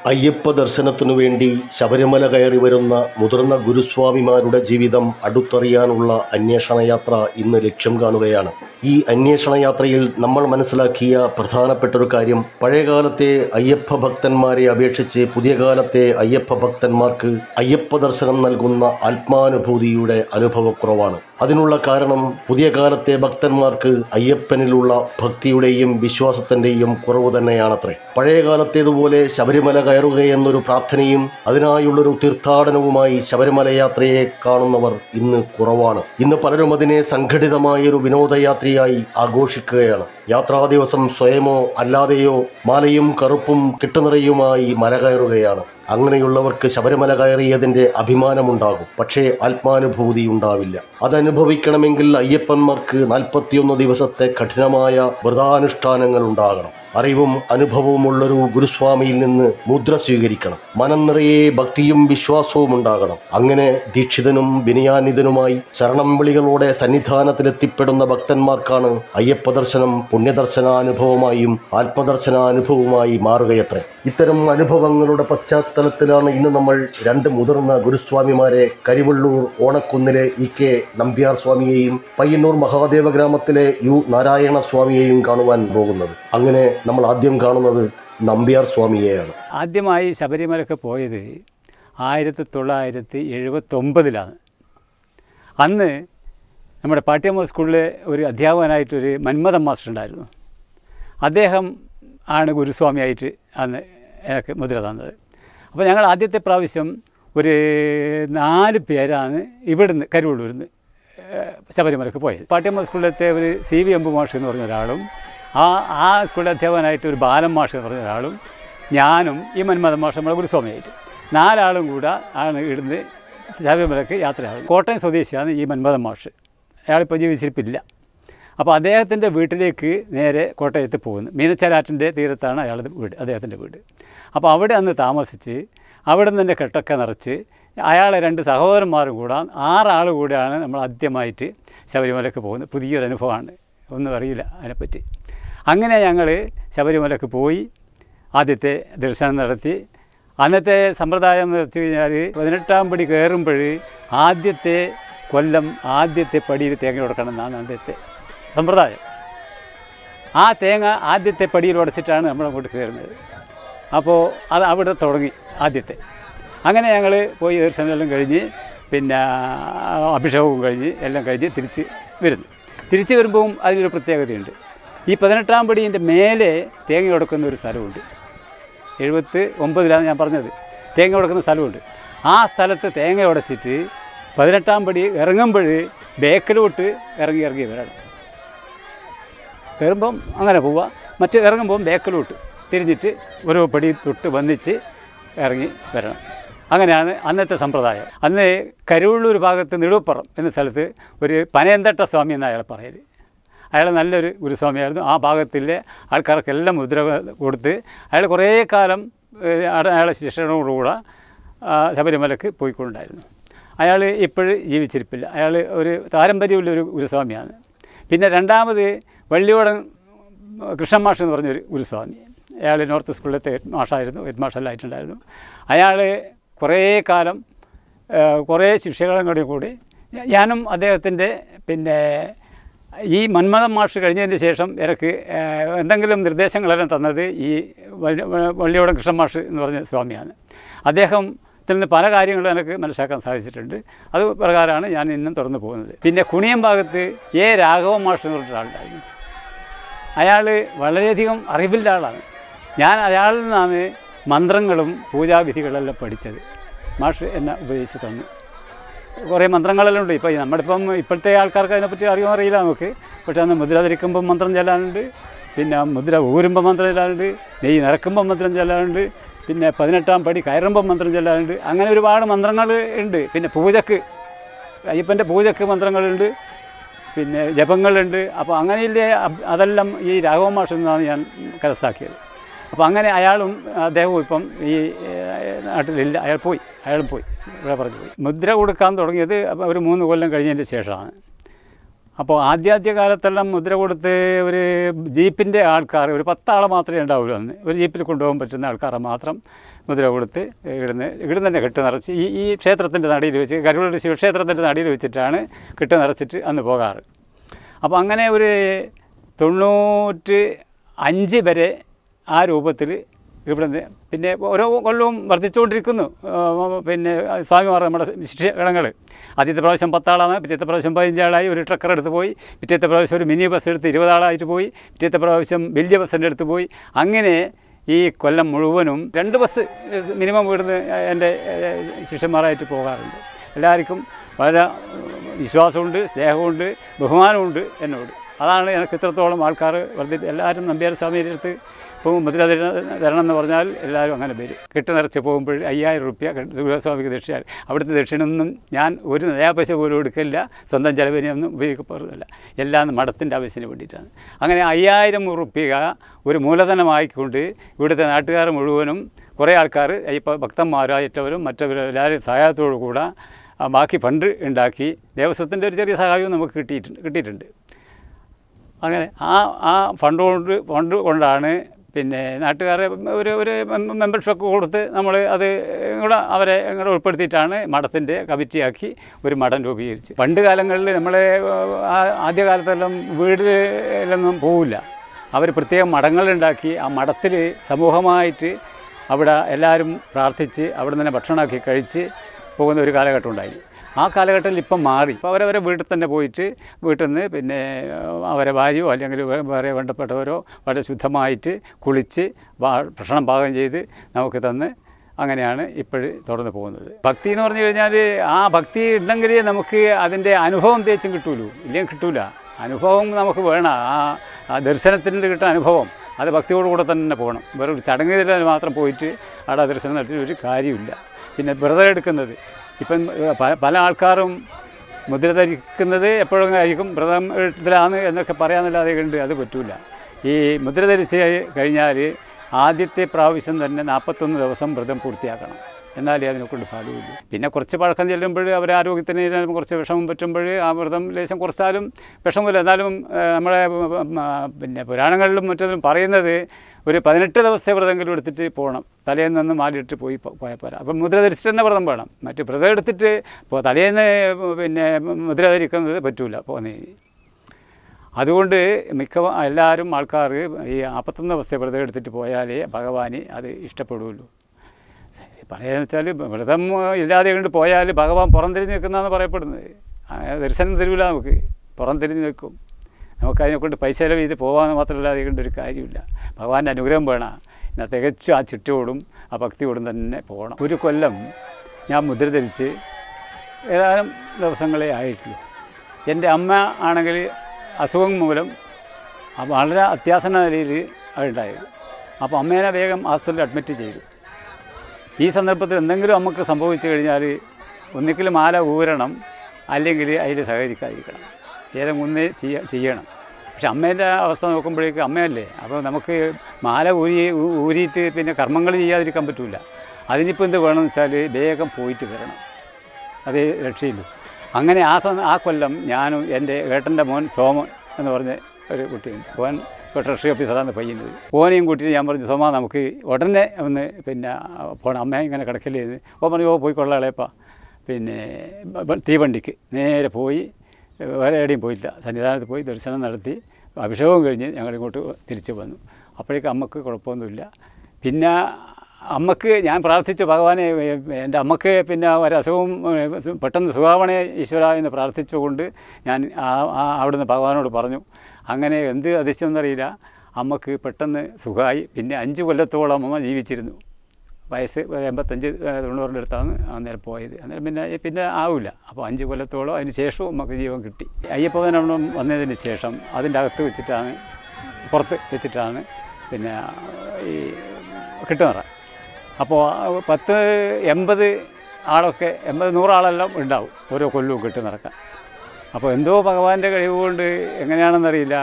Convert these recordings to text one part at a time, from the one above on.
അയ്യപ്പ ദർശനത്തിനു വേണ്ടി ശബരിമല കയറി വരുന്ന മുതിർന്ന ഗുരുസ്വാമിമാരുടെ ജീവിതം അടുത്തറിയാനുള്ള അന്വേഷണയാത്ര ഇന്ന് ലക്ഷ്യം കാണുകയാണ്. ഈ അന്വേഷണയാത്രയിൽ നമ്മൾ മനസ്സിലാക്കിയ പ്രധാനപ്പെട്ടൊരു കാര്യം, പഴയകാലത്തെ അയ്യപ്പ ഭക്തന്മാരെ അപേക്ഷിച്ച് പുതിയ കാലത്തെ അയ്യപ്പ ഭക്തന്മാർക്ക് അയ്യപ്പ ദർശനം നൽകുന്ന ആത്മാനുഭൂതിയുടെ അനുഭവക്കുറവാണ്. അതിനുള്ള കാരണം പുതിയ കാലത്തെ ഭക്തന്മാർക്ക് അയ്യപ്പനിലുള്ള ഭക്തിയുടെയും വിശ്വാസത്തിൻ്റെയും കുറവ് തന്നെയാണത്രേ. പഴയ കാലത്തേതുപോലെ ശബരിമല കയറുകയെന്നൊരു പ്രാർത്ഥനയും അതിനായുള്ളൊരു തീർത്ഥാടനവുമായി ശബരിമല യാത്രയെ കാണുന്നവർ ഇന്ന് കുറവാണ്. ഇന്ന് പലരും അതിനെ സംഘടിതമായൊരു വിനോദയാത്രയായി ആഘോഷിക്കുകയാണ്. യാത്രാ ദിവസം സ്വയമോ അല്ലാതെയോ മാലയും കറുപ്പും കെട്ടുനിറയുമായി മല കയറുകയാണ്. അങ്ങനെയുള്ളവർക്ക് ശബരിമല കയറിയതിൻ്റെ അഭിമാനമുണ്ടാകും, പക്ഷേ ആത്മാനുഭൂതി ഉണ്ടാവില്ല. അതനുഭവിക്കണമെങ്കിൽ അയ്യപ്പന്മാർക്ക് 41 ദിവസത്തെ കഠിനമായ വ്രതാനുഷ്ഠാനങ്ങൾ ഉണ്ടാകണം. അറിവും അനുഭവവുമുള്ളൊരു ഗുരുസ്വാമിയിൽ നിന്ന് മുദ്ര സ്വീകരിക്കണം. മനം നിറയെ ഭക്തിയും വിശ്വാസവും ഉണ്ടാകണം. അങ്ങനെ ദീക്ഷിതനും വിനയാന്വിതനുമായി ശരണം വിളികളോടെ സന്നിധാനത്തിലെത്തിപ്പെടുന്ന ഭക്തന്മാർക്കാണ് അയ്യപ്പ ദർശനം പുണ്യദർശനാനുഭവമായും ആത്മദർശനാനുഭവമായി മാറുകയത്രേ. ഇത്തരം അനുഭവങ്ങളുടെ പശ്ചാത്തലത്തിലാണ് ഇന്ന് നമ്മൾ 2 മുതിർന്ന ഗുരുസ്വാമിമാരെ കരിവള്ളൂർ ഓണക്കുന്നിലെ EK നമ്പ്യാർ സ്വാമിയെയും പയ്യന്നൂർ മഹാദേവ ഗ്രാമത്തിലെ U നാരായണ സ്വാമിയെയും കാണുവാൻ പോകുന്നത്. അങ്ങനെ നമ്മൾ ആദ്യം കാണുന്നത് നമ്പ്യാർ സ്വാമിയെയാണ്. ആദ്യമായി ശബരിമലയ്ക്ക് പോയത് 1979 അന്ന് നമ്മുടെ പാട്യമ സ്കൂളിലെ ഒരു അധ്യാപകനായിട്ടൊരു മന്മഥൻ മാസ്റ്റർ ഉണ്ടായിരുന്നു. അദ്ദേഹം ആണ് ഗുരുസ്വാമിയായിട്ട് അന്ന് എനിക്ക് മുദ്ര തന്നത്. അപ്പോൾ ഞങ്ങൾ ആദ്യത്തെ പ്രാവശ്യം ഒരു 4 പേരാണ് ഇവിടുന്ന് കരുവള്ളൂരിൽ നിന്ന് ശബരിമലയ്ക്ക് പോയത്. പാട്യമ സ്കൂളിലത്തെ ഒരു CV എമ്പു മാഷ് എന്ന് പറഞ്ഞ ഒരാളും ആ സ്കൂളിലെ അധ്യാപകനായിട്ട് ഒരു ബാലൻ മാഷ് എന്ന് പറഞ്ഞ ഒരാളും ഞാനും ഈ മന്മഥൻ മാഷ് നമ്മുടെ ഗുരുസ്വാമിയായിട്ട് 4 ആളും കൂടെ ആണ് ഇവിടുന്ന് ശബരിമലയ്ക്ക് യാത്രയാകും. കോട്ടയം സ്വദേശിയാണ് ഈ മന്മഥൻ മാഷ്. അയാളിപ്പോൾ ജീവിച്ചിരിപ്പില്ല. അപ്പോൾ അദ്ദേഹത്തിൻ്റെ വീട്ടിലേക്ക് നേരെ കോട്ടയത്ത് പോകുന്നു. മീനച്ചാലാറ്റിൻ്റെ തീരത്താണ് അയാളുടെ വീട്, അദ്ദേഹത്തിൻ്റെ വീട്. അപ്പോൾ അവിടെ അന്ന് താമസിച്ച് അവിടെ നിന്ന് തന്നെ കെട്ടൊക്കെ നിറച്ച് അയാളെ 2 സഹോദരന്മാരും കൂടെ 6 ആൾ കൂടെയാണ് നമ്മൾ ആദ്യമായിട്ട് ശബരിമലയ്ക്ക് പോകുന്നത്. പുതിയൊരു അനുഭവമാണ്, ഒന്നും അറിയില്ല അതിനെപ്പറ്റി. അങ്ങനെ ഞങ്ങൾ ശബരിമലയ്ക്ക് പോയി ആദ്യത്തെ ദർശനം നടത്തി. അന്നത്തെ സമ്പ്രദായം എന്ന് വെച്ച് കഴിഞ്ഞാൽ 18ാം പടി കയറുമ്പോൾ ആദ്യത്തെ കൊല്ലം ആദ്യത്തെ പടിയിൽ തേങ്ങ ഉടക്കണം എന്നാണ് അന്നത്തെ സമ്പ്രദായം. ആ തേങ്ങ ആദ്യത്തെ പടിയിൽ ഉടച്ചിട്ടാണ് നമ്മളങ്ങോട്ട് കയറുന്നത്. അപ്പോൾ അത് അവിടെ തുടങ്ങി ആദ്യത്തെ. അങ്ങനെ ഞങ്ങൾ പോയി ദർശനമെല്ലാം കഴിഞ്ഞ് പിന്നെ അഭിഷേകവും കഴിഞ്ഞ് എല്ലാം കഴിഞ്ഞ് തിരിച്ച് വരുമ്പോൾ അതിനൊരു പ്രത്യേകതയുണ്ട്. ഈ 18ാം പടീൻ്റെ മേലെ തേങ്ങ ഉടക്കുന്ന ഒരു സ്ഥലമുണ്ട്. 79 ഞാൻ പറഞ്ഞത്. തേങ്ങ ഉടക്കുന്ന സ്ഥലമുണ്ട്. ആ സ്ഥലത്ത് തേങ്ങ ഉടച്ചിട്ട് 18ാം പടി ഇറങ്ങുമ്പോൾ ബേക്കിലോട്ട് ഇറങ്ങി വരണം. കയറുമ്പം അങ്ങനെ പോവുക, മറ്റ് ഇറങ്ങുമ്പം ബേക്കിലോട്ട് തിരിഞ്ഞിട്ട് ഓരോ പടി തൊട്ട് വന്നിച്ച് ഇറങ്ങി വരണം. അങ്ങനെയാണ് അന്നത്തെ സമ്പ്രദായം. അന്ന് കരുവള്ളൂർ ഭാഗത്ത് നെടുപ്പുറം എന്ന സ്ഥലത്ത് ഒരു പനയന്തട്ട സ്വാമി എന്ന് അയാൾ പറയൽ. അയാൾ നല്ലൊരു ഗുരുസ്വാമിയായിരുന്നു. ആ ഭാഗത്തിലെ ആൾക്കാർക്കെല്ലാം മുദ്ര കൊടുത്ത് അയാൾ കുറേ കാലം അയാളെ ശിഷ്യനോടുകൂടെ ശബരിമലയ്ക്ക് പോയിക്കൊണ്ടായിരുന്നു. അയാൾ ഇപ്പോഴും ജീവിച്ചിരിപ്പില്ല. അയാൾ ഒരു പാരമ്പര്യമുള്ളൊരു ഗുരുസ്വാമിയാണ്. പിന്നെ രണ്ടാമത് വള്ളിയോടൻ കൃഷ്ണൻ മാഷ് എന്ന് പറഞ്ഞൊരു ഗുരുസ്വാമി. അയാൾ നോർത്ത് സ്കൂളിലത്തെ ഹെഡ് മാഷല്ലായിട്ടുണ്ടായിരുന്നു. അയാൾ കുറേ കാലം കുറേ ശിഷ്യകളും കൂടി ഞാനും അദ്ദേഹത്തിൻ്റെ പിന്നെ ഈ മന്മഥൻ മാഷ് കഴിഞ്ഞതിന് ശേഷം എനിക്ക് എന്തെങ്കിലും നിർദ്ദേശങ്ങളെല്ലാം തന്നത് ഈ വള്ളിയോടൻ കൃഷ്ണൻ മാഷ് എന്ന് പറഞ്ഞ സ്വാമിയാണ്. അദ്ദേഹത്തിൽ നിന്ന് പല കാര്യങ്ങളും എനിക്ക് മനസ്സിലാക്കാൻ സാധിച്ചിട്ടുണ്ട്. അത് പ്രകാരമാണ് ഞാൻ ഇന്നും തുറന്നു പോകുന്നത്. പിന്നെ കുണിയം ഭാഗത്ത് രാഘവൻ മാഷ് എന്ന് പറഞ്ഞ ഒരാളുണ്ടായിരുന്നു. അയാൾ വളരെയധികം അറിവില്ല ആളാണ്. ഞാൻ അയാളിൽ നിന്നാണ് മന്ത്രങ്ങളും പൂജാവിധികളെല്ലാം പഠിച്ചത്. മാഷ് എന്നെ ഉപദേശിച്ച് തന്നു. കുറേ മന്ത്രങ്ങളെല്ലാം ഉണ്ട്. ഇപ്പോൾ ഇപ്പോഴത്തെ ആൾക്കാർക്ക് അതിനെപ്പറ്റി അറിയില്ല നമുക്ക്. പക്ഷേ അന്ന് മുദ്ര ധരിക്കുമ്പം മന്ത്രം ചെല്ലാനുണ്ട്, പിന്നെ മുദ്ര ഊരുമ്പം മന്ത്രം ചെല്ലാനുണ്ട്, നെയ്യ് നിറക്കുമ്പം മന്ത്രം ചെല്ലാനുണ്ട്, പിന്നെ 18ാം പടി കയറുമ്പം മന്ത്രം ചെല്ലാനുണ്ട്. അങ്ങനെ ഒരുപാട് മന്ത്രങ്ങൾ ഉണ്ട്. പിന്നെ പൂജക്ക് അയ്യപ്പൻ്റെ പൂജക്ക് മന്ത്രങ്ങളുണ്ട്, പിന്നെ ജപങ്ങളുണ്ട്. അപ്പോൾ അങ്ങനെയില്ലേ അതെല്ലാം ഈ രാഘവൻ മാഷിൽ നിന്നാണ് ഞാൻ കരസ്ഥാക്കിയത്. അപ്പോൾ അങ്ങനെ അദ്ദേഹവും ഇപ്പം ഈ നാട്ടിലില്ല. അയാളും പോയി ഇവിടെ പറഞ്ഞു പോയി. മുദ്ര കൊടുക്കാൻ തുടങ്ങിയത് ഒരു 3 കൊല്ലം കഴിഞ്ഞതിൻ്റെ ശേഷമാണ്. അപ്പോൾ ആദ്യ കാലത്തെല്ലാം മുദ്ര കൊടുത്ത് ഒരു ജീപ്പിൻ്റെ ആൾക്കാർ ഒരു 10 ആളെ മാത്രമേ ഉണ്ടാവുള്ളൂ അന്ന്. ഒരു ജീപ്പിൽ കൊണ്ടുപോകാൻ പറ്റുന്ന ആൾക്കാരെ മാത്രം മുദ്ര കൊടുത്ത് ഇവിടുന്ന് തന്നെ കെട്ട് നിറച്ച് ഈ ക്ഷേത്രത്തിൻ്റെ നടിയിൽ വെച്ച് കരുവള്ളൂർ ശിവക്ഷേത്രത്തിൻ്റെ നടിയിൽ വെച്ചിട്ടാണ് കെട്ട് നിറച്ചിട്ട് അന്ന് പോകാറ്. അപ്പോൾ അങ്ങനെ ഒരു 95 വരെ ആ രൂപത്തിൽ ഇവിടുന്ന് പിന്നെ ഓരോ കൊല്ലവും വർദ്ധിച്ചുകൊണ്ടിരിക്കുന്നു. പിന്നെ സ്വാമിമാർ നമ്മുടെ ശിക്ഷകണങ്ങൾ ആദ്യത്തെ പ്രാവശ്യം 10 ആളാണ്, പിറ്റത്തെ പ്രാവശ്യം 15 ആളായി, ഒരു ട്രക്കർ എടുത്ത് പോയി, പിറ്റത്തെ പ്രാവശ്യം ഒരു മിനി ബസ് എടുത്ത് 20 ആളായിട്ട് പോയി, പിറ്റത്തെ പ്രാവശ്യം വലിയ ബസ്സിൻ്റെ അടുത്ത് പോയി. അങ്ങനെ ഈ കൊല്ലം മുഴുവനും 2 ബസ് മിനിമം ഇവിടുന്ന് എൻ്റെ ശിഷ്യന്മാരായിട്ട് പോകാറുണ്ട്. എല്ലാവർക്കും വളരെ വിശ്വാസമുണ്ട്, സ്നേഹമുണ്ട്, ബഹുമാനമുണ്ട് എന്നോട്. അതാണ് എനിക്ക് ഇത്രത്തോളം ആൾക്കാർ എല്ലാവരും നമ്പ്യാർ സ്വാമിയുടെ അടുത്ത് ഇപ്പോൾ മുദ്ര തരണം എന്ന് പറഞ്ഞാൽ എല്ലാവരും അങ്ങനെ വരും. കെട്ട് നിറച്ച് പോകുമ്പോൾ 5000 രൂപ ഗുരുസ്വാമിക്ക് ദക്ഷിണ. അവിടുത്തെ ദക്ഷിണൊന്നും ഞാൻ ഒരു നയാ പൈസ പോലും എടുക്കില്ല, സ്വന്തം ചിലവിനൊന്നും ഉപയോഗിക്കപ്പെടുന്നില്ല, എല്ലാം മഠത്തിൻ്റെ ആവശ്യത്തിന് വേണ്ടിയിട്ടാണ്. അങ്ങനെ 5000 രൂപ ഒരു മൂലധനമായിക്കൊണ്ട് ഇവിടുത്തെ നാട്ടുകാർ മുഴുവനും കുറേ ആൾക്കാർ ഇപ്പോൾ ഭക്തന്മാരായിട്ടവരും മറ്റവരെല്ലാവരും സഹായത്തോടു കൂടെ ബാക്കി ഫണ്ട് ഉണ്ടാക്കി ദേവസ്വത്തിൻ്റെ ഒരു ചെറിയ സഹായവും നമുക്ക് കിട്ടിയിട്ടുണ്ട്. അങ്ങനെ ആ ഫണ്ട് കൊണ്ടാണ് പിന്നെ നാട്ടുകാരെ ഒരു മെമ്പർഷിപ്പ് കൊടുത്ത് നമ്മൾ അത് കൂടെ അവരെ ഉൾപ്പെടുത്തിയിട്ടാണ് മഠത്തിൻ്റെ കമ്മിറ്റിയാക്കി ഒരു മഠം രൂപീകരിച്ച്. പണ്ട് കാലങ്ങളിൽ നമ്മളെ ആദ്യകാലത്തെല്ലാം വീട്ടിലൊന്നും പോവില്ല, അവർ പ്രത്യേകം മഠങ്ങളുണ്ടാക്കി ആ മഠത്തിൽ സമൂഹമായിട്ട് അവിടെ എല്ലാവരും പ്രാർത്ഥിച്ച് അവിടെ തന്നെ ഭക്ഷണമാക്കി കഴിച്ച് പോകുന്ന ഒരു കാലഘട്ടം ഉണ്ടായി. ആ കാലഘട്ടത്തിൽ ഇപ്പം മാറി. ഇപ്പോൾ അവരവരെ വീട്ടിൽ തന്നെ പോയിട്ട് വീട്ടിൽ നിന്ന് പിന്നെ അവരെ ഭാര്യയോ അല്ലെങ്കിൽ വേറെ വേണ്ടപ്പെട്ടവരോ വളരെ ശുദ്ധമായിട്ട് കുളിച്ച് ഭക്ഷണം പാകം ചെയ്ത് നമുക്ക് തന്ന് അങ്ങനെയാണ് ഇപ്പോഴും തുടർന്ന് പോകുന്നത്. ഭക്തി എന്ന് പറഞ്ഞു കഴിഞ്ഞാൽ ആ ഭക്തി ഉണ്ടെങ്കിൽ നമുക്ക് അതിൻ്റെ അനുഭവം തേച്ചും കിട്ടൂലൂ, ഇല്ലെങ്കിൽ കിട്ടൂല. അനുഭവം നമുക്ക് വേണം. ആ ദർശനത്തിന് കിട്ടുന്ന അനുഭവം അത് ഭക്തിയോടുകൂടെ തന്നെ പോകണം. വേറൊരു ചടങ്ങിൽ മാത്രം പോയിട്ട് അവിടെ ദർശനം നടത്തിയിട്ട് ഒരു കാര്യമില്ല. പിന്നെ വ്രതം എടുക്കുന്നത് ഇപ്പം പല ആൾക്കാരും മുദ്ര ധരിക്കുന്നത് എപ്പോഴും ആയിരിക്കും വ്രതം എടുത്തിലാണ് എന്നൊക്കെ പറയാമെന്നല്ലാതെ കണ്ട് അത് പറ്റില്ല. ഈ മുദ്ര ധരിച്ച് കഴിഞ്ഞാൽ ആദ്യത്തെ പ്രാവശ്യം തന്നെ 41 ദിവസം വ്രതം പൂർത്തിയാക്കണം, എന്നാലേ അതിനെക്കൊണ്ട് ഫലമില്ല. പിന്നെ കുറച്ച് പഴക്കം ചെല്ലുമ്പോൾ അവരെ ആരോഗ്യത്തിന് കുറച്ച് വിഷമം പറ്റുമ്പോൾ ആ വ്രതം ലേശം കുറച്ചാലും വിഷമമില്ല. എന്നാലും നമ്മളെ പിന്നെ പുരാണങ്ങളിലും മറ്റൊന്നും പറയുന്നത് ഒരു 18 ദിവസത്തെ വ്രതമെങ്കിലും എടുത്തിട്ട് പോകണം. തലേന്ന് നിന്ന് മാലിട്ട് പോയാൽ പോരാ. അപ്പം മുദ്ര ധരിച്ചിട്ട് തന്നെ വ്രതം വേണം. മറ്റ് വ്രതം എടുത്തിട്ട് ഇപ്പോൾ തലേന്ന് പിന്നെ മുദ്ര ധരിക്കുന്നത് പറ്റില്ല പോകുന്നതിന്. അതുകൊണ്ട് എല്ലാവരും ആൾക്കാർ ഈ 41 ദിവസത്തെ വ്രതം എടുത്തിട്ട് പോയാലേ ഭഗവാന് അത് ഇഷ്ടപ്പെടുള്ളൂ. പറയുകയെന്ന് വെച്ചാൽ വ്രതം ഇല്ലാതെ കൊണ്ട് പോയാൽ ഭഗവാൻ പുറംതിരിഞ്ഞ് നിൽക്കുന്നതെന്ന് പറയപ്പെടുന്നത്. ദർശനം തരില്ല, നമുക്ക് പുറംതിരിഞ്ഞ് നിൽക്കും. നമുക്കതിനെക്കൊണ്ട് പൈസ ചിലവ് ചെയ്ത് പോകാമെന്ന് മാത്രമല്ലാതെ കൊണ്ട് ഒരു കാര്യമില്ല. ഭഗവാന്റെ അനുഗ്രഹം വേണം. എന്നാൽ തികച്ചും ആ ചുറ്റോടും ആ ഭക്തിയോടും തന്നെ പോകണം. ഒരു കൊല്ലം ഞാൻ മുദ്ര ധരിച്ച് ഏതാനും ദിവസങ്ങളെ ആയിട്ടുള്ളൂ. എൻ്റെ അമ്മ ആണെങ്കിൽ അസുഖം മൂലം വളരെ അത്യാസന്ന നിലയിൽ അതുണ്ടായത്. അപ്പോൾ അമ്മേനെ വേഗം ഹോസ്പിറ്റലിൽ അഡ്മിറ്റ് ചെയ്തു. ഈ സന്ദർഭത്തിൽ എന്തെങ്കിലും നമുക്ക് സംഭവിച്ചു കഴിഞ്ഞാൽ ഒന്നിക്കൽ മാല ഊരണം, അല്ലെങ്കിൽ അതിൽ സഹകരിക്കാതിരിക്കണം, ഏതെങ്കിലും ചെയ്യണം. പക്ഷെ അമ്മേൻ്റെ അവസ്ഥ നോക്കുമ്പോഴേക്കും അമ്മയല്ലേ, അപ്പോൾ നമുക്ക് മാല ഊരിയിട്ട് പിന്നെ കർമ്മങ്ങൾ ചെയ്യാതിരിക്കാൻ പറ്റില്ല. അതിനിപ്പോൾ എന്ത് വേണമെന്ന് വെച്ചാൽ വേഗം പോയിട്ട് വരണം, അതേ രക്ഷയില്ലൂ. അങ്ങനെ ആ കൊല്ലം ഞാനും എൻ്റെ ഏട്ടൻ്റെ മോൻ സോമൻ എന്ന് പറഞ്ഞ ഒരു കുട്ടിയുണ്ട്. ഓൻ ഇപ്പോൾ ട്രഷറി ഓഫീസറാണ് പയ്യുന്നത്. ഓനെയും കൂട്ടിയിട്ട് ഞാൻ പറഞ്ഞു, സോമ നമുക്ക് ഉടനെ ഒന്ന് പിന്നെ പോകണം, അമ്മ ഇങ്ങനെ കിടക്കല്ലേ. ഓൻ പറഞ്ഞു, ഓ പോയിക്കൊള്ളാം ഇളയപ്പ. പിന്നെ തീവണ്ടിക്ക് നേരെ പോയി, വേറെ എവിടെയും പോയില്ല, സന്നിധാനത്ത് പോയി ദർശനം നടത്തി അഭിഷേകവും കഴിഞ്ഞ് ഞങ്ങളിങ്ങോട്ട് തിരിച്ചു വന്നു. അപ്പോഴേക്കും അമ്മക്ക് കുഴപ്പമൊന്നുമില്ല. പിന്നെ അമ്മക്ക് ഞാൻ പ്രാർത്ഥിച്ചു ഭഗവാനെ, എൻ്റെ അമ്മക്ക് പിന്നെ ഒരസുഖവും പെട്ടെന്ന് സുഖാവണേ ഈശ്വര എന്ന് പ്രാർത്ഥിച്ചുകൊണ്ട് ഞാൻ അവിടുന്ന് ഭഗവാനോട് പറഞ്ഞു. അങ്ങനെ എന്ത് അതിശയെന്നറിയില്ല, അമ്മക്ക് പെട്ടെന്ന് സുഖമായി. പിന്നെ 5 കൊല്ലത്തോളം അമ്മ ജീവിച്ചിരുന്നു. വയസ്സ് 85-90 അടുത്താണ് അന്നേരം പോയത്. അന്നേരം പിന്നെ ആവില്ല. അപ്പോൾ 5 കൊല്ലത്തോളം അതിന് ശേഷവും നമുക്ക് ജീവൻ കിട്ടി. അയ്യപ്പവനം വന്നതിന് ശേഷം അതിൻ്റെ അകത്ത് വെച്ചിട്ടാണ്, പുറത്ത് വെച്ചിട്ടാണ് പിന്നെ ഈ കിട്ടുന്നറ. അപ്പോൾ 10-80 ആളൊക്കെ 80-100 ആളെല്ലാം ഉണ്ടാവും ഓരോ കൊല്ലവും കിട്ടുന്നിറക്കാൻ. അപ്പോൾ എന്തോ ഭഗവാന്റെ കഴിവ് കൊണ്ട് എങ്ങനെയാണെന്നറിയില്ല,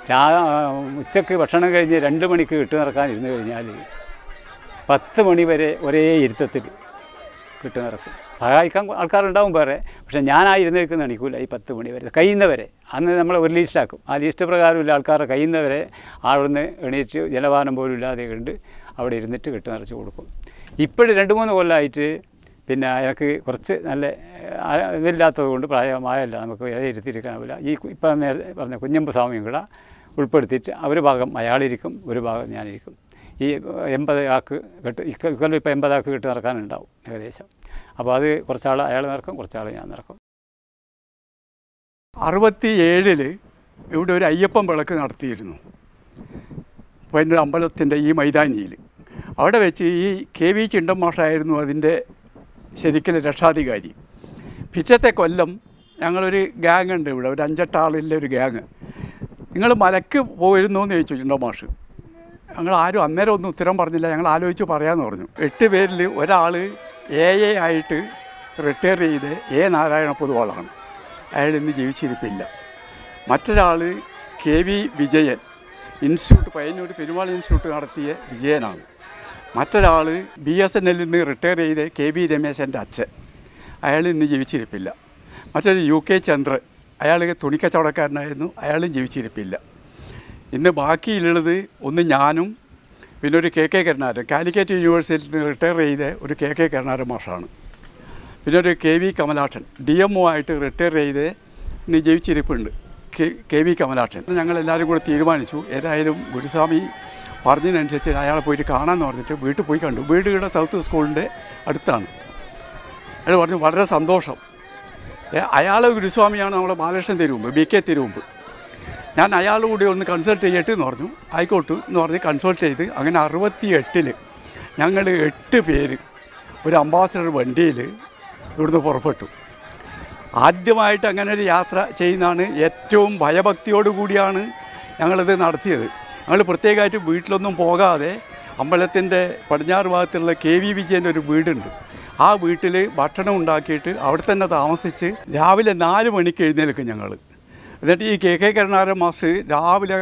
ഉച്ചയ്ക്ക് ഭക്ഷണം കഴിഞ്ഞ് 2 മണിക്ക് കിട്ടുന്നിറക്കാൻ ഇരുന്ന് കഴിഞ്ഞാൽ 10 മണി വരെ ഒരേ ഇരുത്തത്തിൽ കിട്ടുന്നിറക്കും. സഹായിക്കാൻ ആൾക്കാരുണ്ടാവും വേറെ. പക്ഷേ ഞാനായിരുന്നേൽക്കുന്ന എണീക്കൂല ഈ 10 മണി വരെ കഴിയുന്നവരെ. അന്ന് നമ്മൾ ഒരു ലിസ്റ്റാക്കും. ആ ലിസ്റ്റ് പ്രകാരമുള്ള ആൾക്കാരെ കഴിയുന്നവരെ അവിടുന്ന് എണീറ്റ് ജലപാനം പോലും ഇല്ലാതെ കണ്ട് അവിടെ ഇരുന്നിട്ട് കെട്ട് നിറച്ച് കൊടുക്കും. ഇപ്പോഴും 2-3 കൊല്ലമായിട്ട് പിന്നെ അയാൾക്ക് കുറച്ച് നല്ല ഇതില്ലാത്തത് കൊണ്ട് പ്രായമായല്ല നമുക്ക് ഇരുത്തിയിരിക്കാനാവില്ല. ഈ ഇപ്പം നേരത്തെ പറഞ്ഞ കുഞ്ഞമ്പ് സ്വാമിയും കൂടെ ഉൾപ്പെടുത്തിയിട്ട് ഒരു ഭാഗം അയാളിരിക്കും, ഒരു ഭാഗം ഞാനിരിക്കും. ഈ 80 ആൾക്ക് കെട്ട് ഇക്കൊല്ലം ഇപ്പോൾ 80 ആൾക്ക് കെട്ട് നടക്കാനുണ്ടാവും ഏകദേശം. അപ്പോൾ അത് കുറച്ചാൾ അയാൾ നടക്കും, കുറച്ചാൾ ഞാൻ നടക്കും. 67 ഇവിടെ ഒരു അയ്യപ്പൻ വിളക്ക് നടത്തിയിരുന്നു. പിന്നെ അമ്പലത്തിൻ്റെ ഈ മൈതാനിയിൽ അവിടെ വെച്ച് ഈ KV ചിണ്ടൻ മാഷായിരുന്നു അതിൻ്റെ ശരിക്കും രക്ഷാധികാരി. പിറ്റത്തെ കൊല്ലം ഞങ്ങളൊരു ഗ്യാങ് ഉണ്ട് ഇവിടെ, ഒരു 5-8 ആളിൻ്റെ ഒരു ഗ്യാങ്. നിങ്ങൾ മലക്ക് പോയിരുന്നു എന്ന് ചോദിച്ചു ചിണ്ടൻ മാഷ്. ഞങ്ങൾ ആരും അന്നേരം ഒന്നും ഉത്തരം പറഞ്ഞില്ല. ഞങ്ങൾ ആലോചിച്ച് പറയാമെന്ന് പറഞ്ഞു. 8 പേരിൽ ഒരാൾ AA ആയിട്ട് റിട്ടയർ ചെയ്ത് നാരായണ പൊതുവാളാണ്. അയാൾ ഇന്ന് ജീവിച്ചിരിപ്പില്ല. മറ്റൊരാൾ KV Vijayan, institute Payyanur Perumal institute നടത്തിയ വിജയനാണ്. മറ്റൊരാൾ BSNL നിന്ന് റിട്ടയർ ചെയ്ത് KV രമേശൻ്റെ അച്ഛൻ, അയാൾ ഇന്ന് ജീവിച്ചിരിപ്പില്ല. മറ്റൊരു UK ചന്ദ്രൻ, അയാൾ തുണിക്കച്ചവടക്കാരനായിരുന്നു, അയാളും ജീവിച്ചിരിപ്പില്ല. ഇന്ന് ബാക്കിയുള്ളത് ഒന്ന് ഞാനും പിന്നെ ഒരു KK കരുണാരൻ, കാലിക്കറ്റ് യൂണിവേഴ്സിറ്റിയിൽ നിന്ന് റിട്ടയർ ചെയ്ത ഒരു KK കരുണാരൻ മാഷാണ്. പിന്നെ ഒരു KV കമലാക്ഷൻ, DMO ആയിട്ട് റിട്ടയർ ചെയ്ത് ഇന്ന് ജീവിച്ചിരിപ്പുണ്ട്, KV കമലാക്ഷൻ. ഞങ്ങളെല്ലാവരും കൂടെ തീരുമാനിച്ചു ഏതായാലും ഗുരുസ്വാമി പറഞ്ഞതിനനുസരിച്ച് അയാളെ പോയിട്ട് കാണാമെന്ന് പറഞ്ഞിട്ട് വീട്ടിൽ പോയി കണ്ടു. വീട് ഇവിടെ സൗത്ത് സ്കൂളിൻ്റെ അടുത്താണ്. അയാൾ പറഞ്ഞു വളരെ സന്തോഷം, അയാൾ ഗുരുസ്വാമിയാണ് നമ്മുടെ ബാലകൃഷ്ണൻ തിരുമുമ്പ്, BK തിരുമുമ്പ്. ഞാൻ അയാളുടെ കൂടി ഒന്ന് കൺസൾട്ട് ചെയ്യട്ടെ എന്ന് പറഞ്ഞു. ആയിക്കോട്ടെ എന്ന് പറഞ്ഞ് കൺസൾട്ട് ചെയ്ത് അങ്ങനെ 68 ഞങ്ങൾ 8 പേര് ഒരു അംബാസഡർ വണ്ടിയിൽ ഇവിടുന്ന് പുറപ്പെട്ടു. ആദ്യമായിട്ട് അങ്ങനെ ഒരു യാത്ര ചെയ്യുന്നതാണ്. ഏറ്റവും ഭയഭക്തിയോടു കൂടിയാണ് ഞങ്ങളിത് നടത്തിയത്. ഞങ്ങൾ പ്രത്യേകമായിട്ട് വീട്ടിലൊന്നും പോകാതെ അമ്പലത്തിൻ്റെ പടിഞ്ഞാറ് ഭാഗത്തുള്ള KV വിജയൻ്റെ ഒരു വീടുണ്ട്. ആ വീട്ടിൽ ഭക്ഷണം ഉണ്ടാക്കിയിട്ട് അവിടെ തന്നെ താമസിച്ച് രാവിലെ 4 മണിക്ക് എഴുന്നേൽക്കും ഞങ്ങൾ. എന്നിട്ട് ഈ KK കരുണാരൻ മാസ്റ്റർ രാവിലെ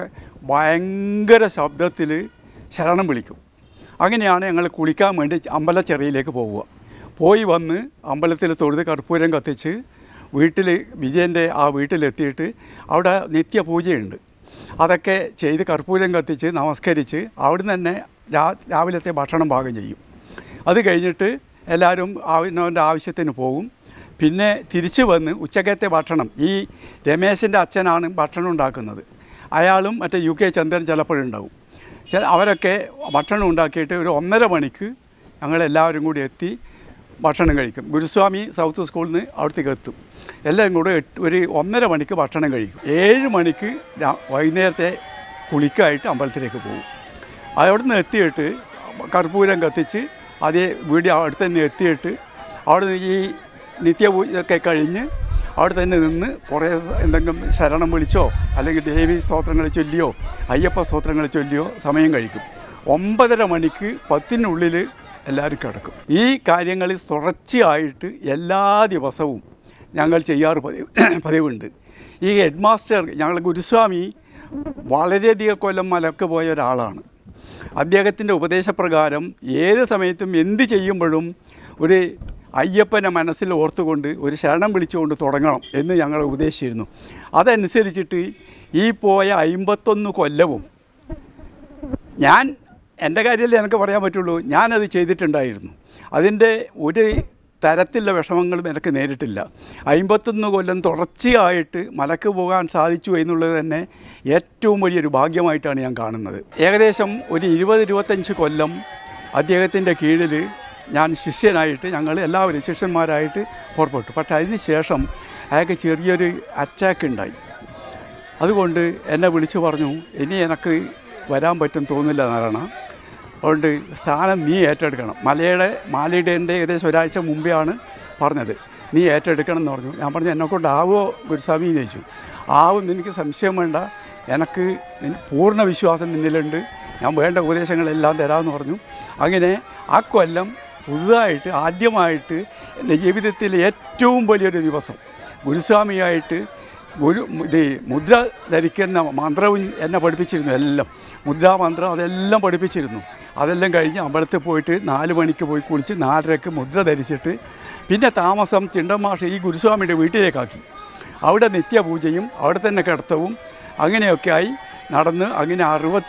ഭയങ്കര ശബ്ദത്തിൽ ശരണം വിളിക്കും. അങ്ങനെയാണ് ഞങ്ങൾ കുളിക്കാൻ വേണ്ടി അമ്പലച്ചെറിയിലേക്ക് പോവുക. പോയി വന്ന് അമ്പലത്തിൽ തൊഴുത് കർപ്പൂരം കത്തിച്ച് വീട്ടിൽ വിജയൻ്റെ ആ വീട്ടിലെത്തിയിട്ട് അവിടെ നിത്യപൂജയുണ്ട്. അതൊക്കെ ചെയ്ത് കർപ്പൂരം കത്തിച്ച് നമസ്കരിച്ച് അവിടുന്ന് തന്നെ രാവിലത്തെ ഭക്ഷണം പാകം ചെയ്യും. അത് കഴിഞ്ഞിട്ട് എല്ലാവരും അവനവൻ്റെ ആവശ്യത്തിന് പോകും. പിന്നെ തിരിച്ച് വന്ന് ഉച്ചക്കത്തെ ഭക്ഷണം ഈ രമേശൻ്റെ അച്ഛനാണ് ഭക്ഷണം ഉണ്ടാക്കുന്നത്. അയാളും മറ്റേ UK ചന്ദ്രൻ ചിലപ്പോഴുണ്ടാവും. അവരൊക്കെ ഭക്ഷണം ഉണ്ടാക്കിയിട്ട് ഒരു 1:30 മണിക്ക് ഞങ്ങളെല്ലാവരും കൂടി എത്തി ഭക്ഷണം കഴിക്കും. ഗുരുസ്വാമി സൗത്ത് സ്കൂളിൽ നിന്ന് അവിടത്തേക്ക് എത്തും. എല്ലാം കൂടെ ഒരു 1:30 മണിക്ക് ഭക്ഷണം കഴിക്കും. 7 മണിക്ക് വൈകുന്നേരത്തെ കുളിക്കായിട്ട് അമ്പലത്തിലേക്ക് പോകും. അവിടെ നിന്ന് എത്തിയിട്ട് കർപ്പൂരം കത്തിച്ച് അതേ വീട് അവിടെ തന്നെ എത്തിയിട്ട് അവിടെ ഈ നിത്യപൂജയൊക്കെ കഴിഞ്ഞ് അവിടെ തന്നെ നിന്ന് കുറേ എന്തെങ്കിലും ശരണം വിളിച്ചോ അല്ലെങ്കിൽ ദേവി സ്തോത്രങ്ങൾ ചൊല്ലിയോ അയ്യപ്പ സ്തോത്രങ്ങൾ ചൊല്ലിയോ സമയം കഴിക്കും. 9:30 മണിക്ക് 10-നുള്ളിൽ എല്ലാവരും കിടക്കും. ഈ കാര്യങ്ങൾ തുടർച്ചയായിട്ട് എല്ലാ ദിവസവും ഞങ്ങൾ ചെയ്യാറ് പതിവുണ്ട്. ഈ ഹെഡ് മാസ്റ്റർ ഞങ്ങൾ ഗുരുസ്വാമി വളരെയധികം കൊല്ലം മലക്ക് പോയ ഒരാളാണ്. അദ്ദേഹത്തിൻ്റെ ഉപദേശപ്രകാരം ഏത് സമയത്തും എന്ത് ചെയ്യുമ്പോഴും ഒരു അയ്യപ്പനെ മനസ്സിൽ ഓർത്തുകൊണ്ട് ഒരു ശരണം വിളിച്ചുകൊണ്ട് തുടങ്ങണം എന്ന് ഞങ്ങൾ ഉപദേശിച്ചിരുന്നു. അതനുസരിച്ചിട്ട് ഈ പോയ 51 കൊല്ലവും ഞാൻ എൻ്റെ കാര്യമല്ലേ എനിക്ക് പറയാൻ പറ്റുള്ളൂ, ഞാനത് ചെയ്തിട്ടുണ്ടായിരുന്നു. അതിൻ്റെ ഒരു തരത്തിലുള്ള വിഷമങ്ങളും എനിക്ക് നേരിട്ടില്ല. 51 കൊല്ലം തുടർച്ചയായിട്ട് മലക്ക് പോകാൻ സാധിച്ചു എന്നുള്ളത് തന്നെ ഏറ്റവും വലിയൊരു ഭാഗ്യമായിട്ടാണ് ഞാൻ കാണുന്നത്. ഏകദേശം ഒരു 20-25 കൊല്ലം അദ്ദേഹത്തിൻ്റെ കീഴിൽ ഞാൻ ശിഷ്യനായിട്ട് ഞങ്ങൾ എല്ലാവരും ശിഷ്യന്മാരായിട്ട് പുറപ്പെട്ടു. പക്ഷേ അതിന് ശേഷം അയാൾക്ക് ചെറിയൊരു അറ്റാക്ക് ഉണ്ടായി. അതുകൊണ്ട് എന്നെ വിളിച്ചു പറഞ്ഞു, ഇനി എനിക്ക് വരാൻ പറ്റും തോന്നില്ല നാരായണ, അതുകൊണ്ട് സ്ഥാനം നീ ഏറ്റെടുക്കണം. മാലയിടേൻ്റെ ഏകദേശം ഒരാഴ്ച മുമ്പേ ആണ് പറഞ്ഞത്, നീ ഏറ്റെടുക്കണം എന്ന് പറഞ്ഞു. ഞാൻ പറഞ്ഞു എന്നെക്കൊണ്ടാവുമോ ഗുരുസ്വാമി എന്ന് ചോദിച്ചു. ആവും, എനിക്ക് സംശയം വേണ്ട, എനിക്ക് പൂർണ്ണ വിശ്വാസം നിന്നിലുണ്ട്, ഞാൻ വേണ്ട ഉപദേശങ്ങളെല്ലാം തരാമെന്ന് പറഞ്ഞു. അങ്ങനെ ആ കൊല്ലം പുതുതായിട്ട് ആദ്യമായിട്ട് എൻ്റെ ജീവിതത്തിലെ ഏറ്റവും വലിയൊരു ദിവസം ഗുരുസ്വാമിയായിട്ട് മുദ്ര ധരിക്കുന്ന മന്ത്രവും എന്നെ പഠിപ്പിച്ചിരുന്നു. എല്ലാം മുദ്രാമന്ത്രം അതെല്ലാം പഠിപ്പിച്ചിരുന്നു. അതെല്ലാം കഴിഞ്ഞ് അമ്പലത്തിൽ പോയിട്ട് 4 മണിക്ക് പോയി കുളിച്ച് 4:30 മുദ്ര ധരിച്ചിട്ട് പിന്നെ താമസം ചിണ്ടൻ മാഷ് ഈ ഗുരുസ്വാമിയുടെ വീട്ടിലേക്കാക്കി. അവിടെ നിത്യപൂജയും അവിടെ തന്നെ കിടത്തവും അങ്ങനെയൊക്കെ ആയി നടന്ന് അങ്ങനെ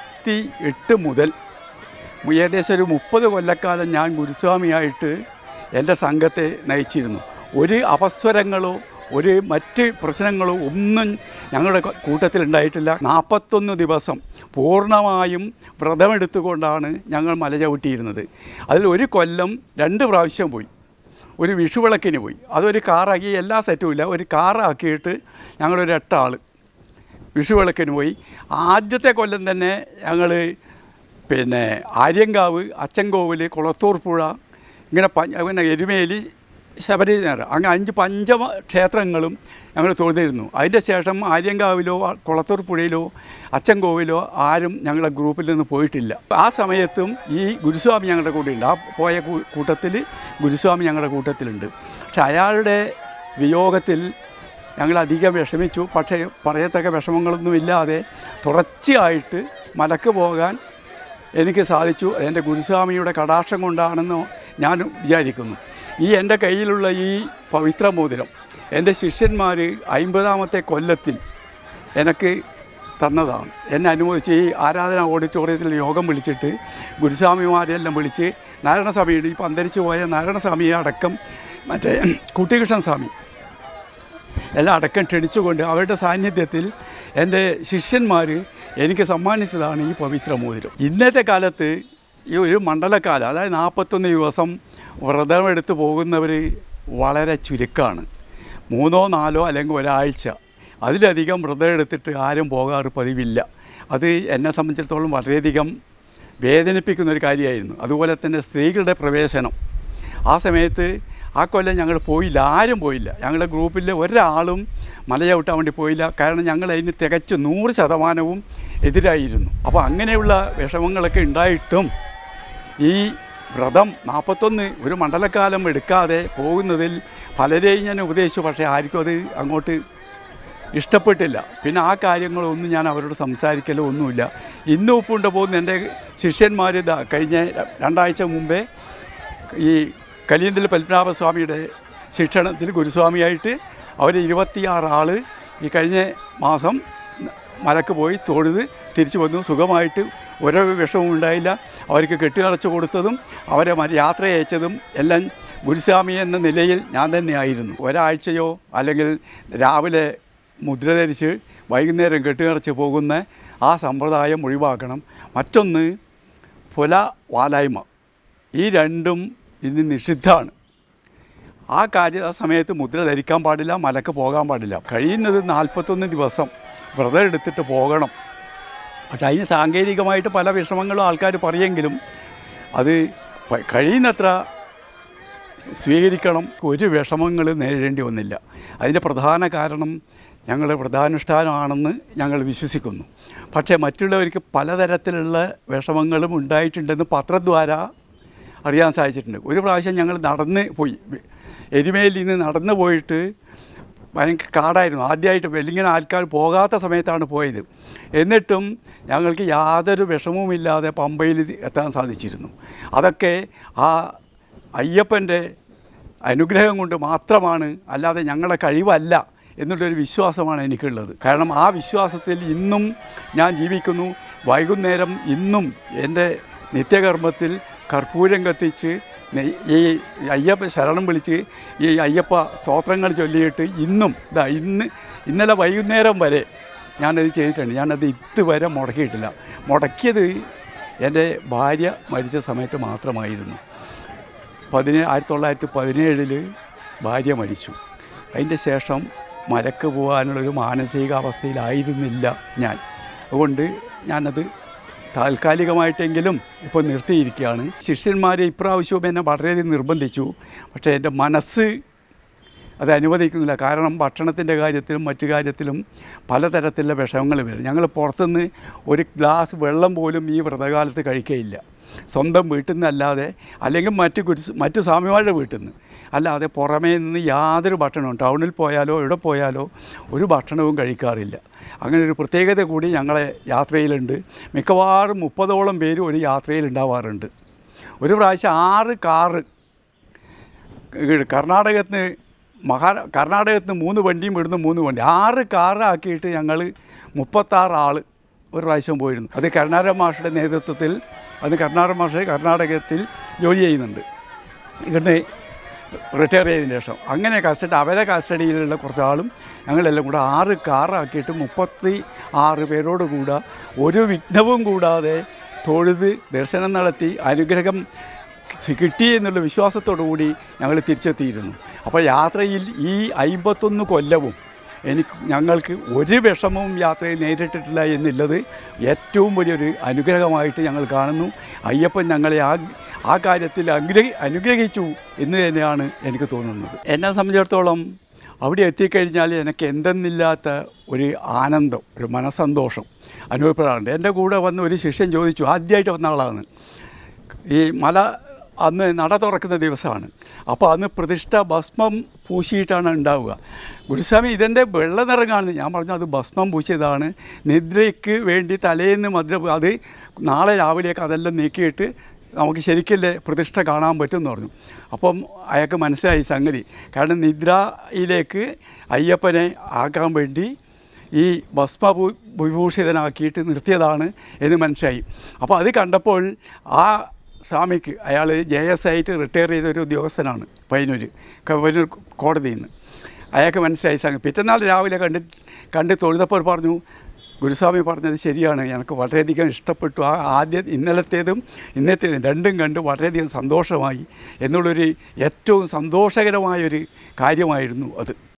68 മുതൽ ഏകദേശം ഒരു 30 കൊല്ലക്കാലം ഞാൻ ഗുരുസ്വാമിയായിട്ട് എൻ്റെ സംഘത്തെ നയിച്ചിരുന്നു. ഒരു അപസ്വരങ്ങളോ ഒരു മറ്റ് പ്രശ്നങ്ങളോ ഒന്നും ഞങ്ങളുടെ കൂട്ടത്തിലുണ്ടായിട്ടില്ല. 41 ദിവസം പൂർണ്ണമായും വ്രതമെടുത്തുകൊണ്ടാണ് ഞങ്ങൾ മല ചവിട്ടിയിരുന്നത്. അതിൽ ഒരു കൊല്ലം 2 പ്രാവശ്യം പോയി. ഒരു വിഷുവിളക്കിന് പോയി, അതൊരു കാറാക്കി, എല്ലാ സെറ്റും ഇല്ല, ഒരു കാറാക്കിയിട്ട് ഞങ്ങളൊരു 8 ആൾ വിഷുവിളക്കിന് പോയി. ആദ്യത്തെ കൊല്ലം തന്നെ ഞങ്ങൾ പിന്നെ ആര്യങ്കാവ്, അച്ചൻകോവിൽ, കുളത്തൂർ പുഴ, ഇങ്ങനെ എരുമേലി, ശബരിമല, അങ്ങനെ 5 പഞ്ചക്ഷേത്രങ്ങളും ഞങ്ങൾ തൊഴുതിരുന്നു. അതിൻ്റെ ശേഷം ആര്യങ്കാവിലോ കുളത്തൂർ പുഴയിലോ അച്ചൻകോവിലോ ആരും ഞങ്ങളുടെ ഗ്രൂപ്പിൽ നിന്ന് പോയിട്ടില്ല. ആ സമയത്തും ഈ ഗുരുസ്വാമി ഞങ്ങളുടെ കൂടെയുണ്ട്. ആ പോയ കൂട്ടത്തിൽ ഗുരുസ്വാമി ഞങ്ങളുടെ കൂട്ടത്തിലുണ്ട്. പക്ഷെ അയാളുടെ വിയോഗത്തിൽ ഞങ്ങളധികം വിഷമിച്ചു. പക്ഷേ പറയത്തക്ക വിഷമങ്ങളൊന്നുമില്ലാതെ തുടർച്ചയായിട്ട് മലക്ക് പോകാൻ എനിക്ക് സാധിച്ചു. എൻ്റെ ഗുരുസ്വാമിയുടെ കടാക്ഷം കൊണ്ടാണെന്നോ ഞാൻ വിചാരിക്കുന്നു. എൻ്റെ കയ്യിലുള്ള ഈ പവിത്ര മോതിരം എൻ്റെ ശിഷ്യന്മാർ 50ാമത്തെ കൊല്ലത്തിൽ എനിക്ക് തന്നതാണ്. എന്നെ അനുമോദിച്ച് ഈ ആരാധന ഓഡിറ്റോറിയത്തിൽ യോഗം വിളിച്ചിട്ട് ഗുരുസ്വാമിമാരെല്ലാം വിളിച്ച് നാരായണസ്വാമിയുടെ ഇപ്പോൾ അന്തരിച്ചു പോയ നാരായണസ്വാമിയെ അടക്കം മറ്റേ കുട്ടികൃഷ്ണൻ സ്വാമി എല്ലാം അടക്കം ക്ഷണിച്ചുകൊണ്ട് അവരുടെ സാന്നിധ്യത്തിൽ എൻ്റെ ശിഷ്യന്മാർ എനിക്ക് സമ്മാനിച്ചതാണ് ഈ പവിത്ര മോതിരം. ഇന്നത്തെ കാലത്ത് ഈ ഒരു മണ്ഡലക്കാലം, അതായത് 41 ദിവസം വ്രതമെടുത്ത് പോകുന്നവർ വളരെ ചുരുക്കമാണ്. 3 4 അല്ലെങ്കിൽ ഒരാഴ്ച, അതിലധികം വ്രതം എടുത്തിട്ട് ആരും പോകാറ് പതിവില്ല. അത് എന്നെ സംബന്ധിച്ചിടത്തോളം വളരെയധികം വേദനിപ്പിക്കുന്നൊരു കാര്യമായിരുന്നു. അതുപോലെ തന്നെ സ്ത്രീകളുടെ പ്രവേശനം, ആ സമയത്ത് ആ കൊല്ലം ഞങ്ങൾ പോയില്ല, ആരും പോയില്ല. ഞങ്ങളുടെ ഗ്രൂപ്പിൽ ഒരാളും മല ചവിട്ടാൻ വേണ്ടി പോയില്ല. കാരണം ഞങ്ങൾ അതിന് തികച്ച് 100% എതിരായിരുന്നു. അപ്പോൾ അങ്ങനെയുള്ള വിഷമങ്ങളൊക്കെ ഉണ്ടായിട്ടും ഈ വ്രതം 41 ഒരു മണ്ഡലക്കാലം എടുക്കാതെ പോകുന്നതിൽ പലരെയും ഞാൻ ഉപദേശിച്ചു. പക്ഷേ ആർക്കും അത് അങ്ങോട്ട് ഇഷ്ടപ്പെട്ടില്ല. പിന്നെ ആ കാര്യങ്ങളൊന്നും ഞാൻ അവരോട് സംസാരിക്കലോ ഒന്നുമില്ല. ഇന്ന് ഉപ്പുണ്ട് പോകുന്ന എൻ്റെ ശിഷ്യന്മാർ കഴിഞ്ഞ 2 ആഴ്ച മുമ്പേ ഈ കലിയന്തൽ പത്മനാഭസ്വാമിയുടെ ശിക്ഷണത്തിൽ ഗുരുസ്വാമിയായിട്ട് അവർ 26 ആൾ ഈ കഴിഞ്ഞ മാസം മലക്ക് പോയി തൊഴുത് തിരിച്ചു വന്നു. സുഖമായിട്ട് ഓരോ വിഷമവും ഉണ്ടായില്ല. അവർക്ക് കെട്ടിനടച്ചു കൊടുത്തതും അവരെ യാത്ര അയച്ചതും എല്ലാം ഗുരുസ്വാമി എന്ന നിലയിൽ ഞാൻ തന്നെയായിരുന്നു. ഒരാഴ്ചയോ അല്ലെങ്കിൽ രാവിലെ മുദ്ര ധരിച്ച് വൈകുന്നേരം കെട്ടിനടച്ച് പോകുന്ന ആ സമ്പ്രദായം ഒഴിവാക്കണം. മറ്റൊന്ന് പുല വാലായ്മ, ഈ രണ്ടും ഇന്ന് നിഷിദ്ധമാണ്. ആ സമയത്ത് മുദ്ര ധരിക്കാൻ പാടില്ല, മലക്ക് പോകാൻ പാടില്ല. കഴിയുന്നത് 41 ദിവസം വ്രതം എടുത്തിട്ട് പോകണം. പക്ഷെ അതിന് സാങ്കേതികമായിട്ട് പല വിഷമങ്ങളും ആൾക്കാർ പറയുമെങ്കിലും അത് കഴിയുന്നത്ര സ്വീകരിക്കണം. ഒരു വിഷമങ്ങൾ നേരിടേണ്ടി വന്നില്ല. അതിൻ്റെ പ്രധാന കാരണം ഞങ്ങളുടെ വ്രതാനുഷ്ഠാനമാണെന്ന് ഞങ്ങൾ വിശ്വസിക്കുന്നു. പക്ഷേ മറ്റുള്ളവർക്ക് പലതരത്തിലുള്ള വിഷമങ്ങളും ഉണ്ടായിട്ടുണ്ടെന്ന് പത്രദ്വാര അറിയാൻ സാധിച്ചിട്ടുണ്ട്. ഒരു പ്രാവശ്യം ഞങ്ങൾ നടന്ന് പോയി, എരുമേലിൽ നിന്ന് നടന്നു പോയിട്ട് ഭയങ്കര കാടായിരുന്നു. ആദ്യമായിട്ട് വെല്ലിങ്ങനെ ആൾക്കാർ പോകാത്ത സമയത്താണ് പോയത്. എന്നിട്ടും ഞങ്ങൾക്ക് യാതൊരു വിഷമവുമില്ലാതെ പമ്പയിൽ എത്താൻ സാധിച്ചിരുന്നു. അതൊക്കെ ആ അയ്യപ്പൻ്റെ അനുഗ്രഹം കൊണ്ട് മാത്രമാണ്, അല്ലാതെ ഞങ്ങളുടെ കഴിവല്ല എന്നുള്ളൊരു വിശ്വാസമാണ് എനിക്കുള്ളത്. കാരണം ആ വിശ്വാസത്തിൽ ഇന്നും ഞാൻ ജീവിക്കുന്നു. വൈകുന്നേരം ഇന്നും എൻ്റെ നിത്യകർമ്മത്തിൽ കർപ്പൂരം കത്തിച്ച് ഈ അയ്യപ്പ ശരണം വിളിച്ച് ഈ അയ്യപ്പ സ്തോത്രങ്ങൾ ചൊല്ലിയിട്ട് ഇന്നും ഇന്നലെ വൈകുന്നേരം വരെ ഞാനത് ചെയ്തിട്ടുണ്ട്. ഞാനത് ഇതുവരെ മുടക്കിയിട്ടില്ല. മുടക്കിയത് എൻ്റെ ഭാര്യ മരിച്ച സമയത്ത് മാത്രമായിരുന്നു. 1917 ഭാര്യ മരിച്ചു. അതിൻ്റെ ശേഷം മലക്ക് പോകാനുള്ളൊരു മാനസികാവസ്ഥയിലായിരുന്നില്ല ഞാൻ. അതുകൊണ്ട് ഞാനത് താൽക്കാലികമായിട്ടെങ്കിലും ഇപ്പോൾ നിർത്തിയിരിക്കുകയാണ്. ശിഷ്യന്മാരെ ഇപ്രാവശ്യവും എന്നെ വളരെയധികം നിർബന്ധിച്ചു. പക്ഷേ എൻ്റെ മനസ്സ് അത് അനുവദിക്കുന്നില്ല. കാരണം ഭക്ഷണത്തിൻ്റെ കാര്യത്തിലും മറ്റു കാര്യത്തിലും പലതരത്തിലുള്ള വിഷമങ്ങൾ വരും. ഞങ്ങൾ പുറത്തുനിന്ന് ഒരു ഗ്ലാസ് വെള്ളം പോലും ഈ വ്രതകാലത്ത് കഴിക്കുകയില്ല. സ്വന്തം വീട്ടിൽ നിന്നല്ലാതെ, അല്ലെങ്കിൽ മറ്റു സ്വാമിമാരുടെ വീട്ടിൽ നിന്ന്. അല്ലാതെ പുറമേ നിന്ന് യാതൊരു ഭക്ഷണവും ടൗണിൽ പോയാലോ എവിടെ പോയാലോ ഒരു ഭക്ഷണവും കഴിക്കാറില്ല. അങ്ങനെ ഒരു പ്രത്യേകത കൂടി ഞങ്ങളെ യാത്രയിലുണ്ട്. മിക്കവാറും 30ഓളം പേര് ഒരു യാത്രയിൽ ഉണ്ടാവാറുണ്ട്. ഒരു പ്രാവശ്യം 6 കാറ് കർണാടകത്തിന് 3 വണ്ടിയും ഇവിടുന്ന് 3 വണ്ടി 6 കാറാക്കിയിട്ട് ഞങ്ങൾ 36 ആൾ ഒരു പ്രാവശ്യം പോയിരുന്നു. അത് കരുണാകരൻ മാഷയുടെ നേതൃത്വത്തിൽ. അത് കരുണാകരൻ മാഷ് കർണാടകത്തിൽ ജോലി ചെയ്യുന്നുണ്ട് ഇവിടുന്ന് റിട്ടയർ ചെയ്തതിന് ശേഷം. അങ്ങനെ അവരെ കസ്റ്റഡിയിലുള്ള കുറച്ചാളും ഞങ്ങളെല്ലാം കൂടെ 6 കാറാക്കിയിട്ട് 36 പേരോട് കൂടെ ഒരു വിഘ്നവും കൂടാതെ തൊഴുത് ദർശനം നടത്തി അനുഗ്രഹം കിട്ടി എന്നുള്ള വിശ്വാസത്തോടു കൂടി ഞങ്ങൾ തിരിച്ചെത്തിയിരുന്നു. അപ്പോൾ യാത്രയിൽ ഈ 51 കൊല്ലവും ഞങ്ങൾക്ക് ഒരു വിഷമവും യാത്രയിൽ നേരിട്ടിട്ടില്ല എന്നുള്ളത് ഏറ്റവും വലിയൊരു അനുഗ്രഹമായിട്ട് ഞങ്ങൾ കാണുന്നു. അയ്യപ്പൻ ഞങ്ങളെ ആ കാര്യത്തിൽ അനുഗ്രഹിച്ചു എന്ന് തന്നെയാണ് എനിക്ക് തോന്നുന്നത്. എന്നെ സംബന്ധിച്ചിടത്തോളം അവിടെ എത്തിക്കഴിഞ്ഞാൽ എനിക്ക് എന്തെന്നില്ലാത്ത ഒരു ആനന്ദം, ഒരു മനസ്സന്തോഷം അനുഭവപ്പെടാറുണ്ട്. എൻ്റെ കൂടെ വന്ന് ഒരു ശിഷ്യൻ ചോദിച്ചു, ആദ്യമായിട്ട് വന്ന ആളാണ്. ഈ മല അന്ന് നട തുറക്കുന്ന ദിവസമാണ്. അപ്പോൾ അന്ന് പ്രതിഷ്ഠ ഭസ്മം പൂശിയിട്ടാണ് ഉണ്ടാവുക. ഗുരുസ്വാമി ഇതെൻ്റെ വെള്ള നിറം കാണുന്നത്. ഞാൻ പറഞ്ഞു അത് ഭസ്മം പൂശിയതാണ്, നിദ്രയ്ക്ക് വേണ്ടി തലേന്ന് അത് നാളെ രാവിലേക്ക് അതെല്ലാം നീക്കിയിട്ട് നമുക്ക് ശരിക്കല്ലേ പ്രതിഷ്ഠ കാണാൻ പറ്റും എന്ന് പറഞ്ഞു. അപ്പം അയാൾക്ക് മനസ്സിലായി സംഗതി. കാരണം നിദ്രയിലേക്ക് അയ്യപ്പനെ ആക്കാൻ വേണ്ടി ഈ ഭസ്മ വിഭൂഷിതനാക്കിയിട്ട് നിർത്തിയതാണ് എന്ന് മനസ്സിലായി. അപ്പോൾ അത് കണ്ടപ്പോൾ ആ സ്വാമിക്ക്, അയാൾ JS ആയിട്ട് റിട്ടയർ ചെയ്തൊരു ഉദ്യോഗസ്ഥനാണ് പയ്യന്നൂർ കോടതിയിൽ നിന്ന്, അയാൾക്ക് മനസ്സിലായി സംഗതി. പിറ്റന്നാൾ രാവിലെ കണ്ട് തൊഴുതപ്പോൾ പറഞ്ഞു, ഗുരുസ്വാമി പറഞ്ഞത് ശരിയാണ്, എനിക്ക് വളരെയധികം ഇഷ്ടപ്പെട്ടു. ഇന്നലത്തേതും ഇന്നത്തേതും രണ്ടും കണ്ട് വളരെയധികം സന്തോഷമായി എന്നുള്ളൊരു ഏറ്റവും സന്തോഷകരമായൊരു കാര്യമായിരുന്നു അത്.